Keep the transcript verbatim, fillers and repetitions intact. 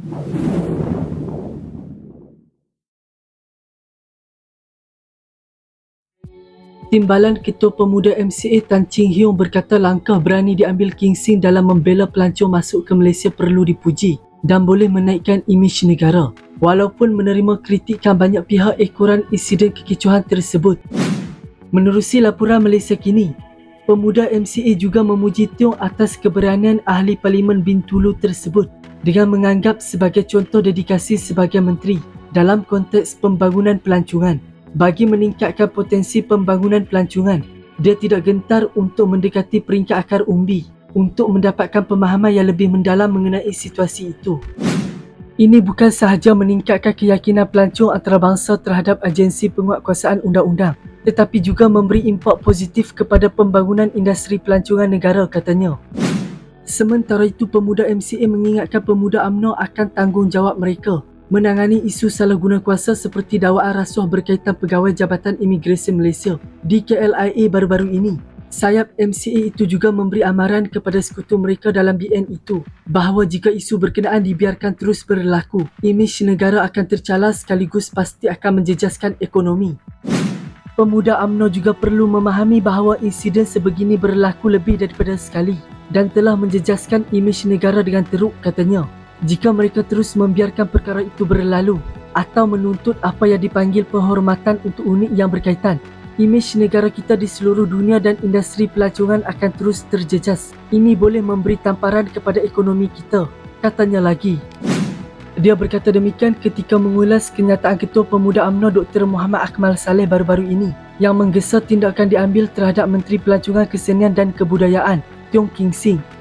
Timbalan Ketua Pemuda M C A Tan Ching Hiong berkata langkah berani diambil King Sing dalam membela pelancong masuk ke Malaysia perlu dipuji dan boleh menaikkan imej negara. Walaupun menerima kritikan banyak pihak ekoran insiden kekecohan tersebut. Menerusi laporan Malaysia Kini, Pemuda M C A juga memuji Tiong atas keberanian Ahli Parlimen Bintulu tersebut dengan menganggap sebagai contoh dedikasi sebagai menteri dalam konteks pembangunan pelancongan. Bagi meningkatkan potensi pembangunan pelancongan, dia tidak gentar untuk mendekati peringkat akar umbi untuk mendapatkan pemahaman yang lebih mendalam mengenai situasi itu. Ini bukan sahaja meningkatkan keyakinan pelancong antarabangsa terhadap agensi penguatkuasaan undang-undang, tetapi juga memberi impak positif kepada pembangunan industri pelancongan negara, katanya. Sementara itu, Pemuda M C A mengingatkan pemuda UMNO akan tanggungjawab mereka menangani isu salah guna kuasa seperti dakwaan rasuah berkaitan pegawai Jabatan Imigresen Malaysia di K L I A baru-baru ini. Sayap M C A itu juga memberi amaran kepada sekutu mereka dalam B N itu bahawa jika isu berkenaan dibiarkan terus berlaku, imej negara akan tercalar sekaligus pasti akan menjejaskan ekonomi. Pemuda UMNO juga perlu memahami bahawa insiden sebegini berlaku lebih daripada sekali dan telah menjejaskan imej negara dengan teruk, katanya. Jika mereka terus membiarkan perkara itu berlalu atau menuntut apa yang dipanggil penghormatan untuk unit yang berkaitan, imej negara kita di seluruh dunia dan industri pelancongan akan terus terjejas. Ini boleh memberi tamparan kepada ekonomi kita, katanya lagi. Dia berkata demikian ketika mengulas kenyataan Ketua Pemuda UMNO Doktor Muhammad Akmal Saleh baru-baru ini yang menggesa tindakan diambil terhadap Menteri Pelancongan Kesenian dan Kebudayaan, Tiong King Sing.